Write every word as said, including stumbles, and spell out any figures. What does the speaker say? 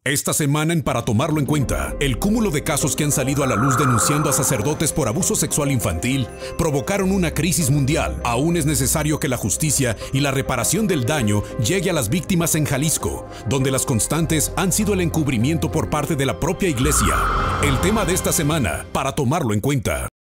Esta semana en Para Tomarlo en Cuenta, el cúmulo de casos que han salido a la luz denunciando a sacerdotes por abuso sexual infantil provocaron una crisis mundial. Aún es necesario que la justicia y la reparación del daño llegue a las víctimas en Jalisco, donde las constantes han sido el encubrimiento por parte de la propia iglesia. El tema de esta semana, Para Tomarlo en Cuenta.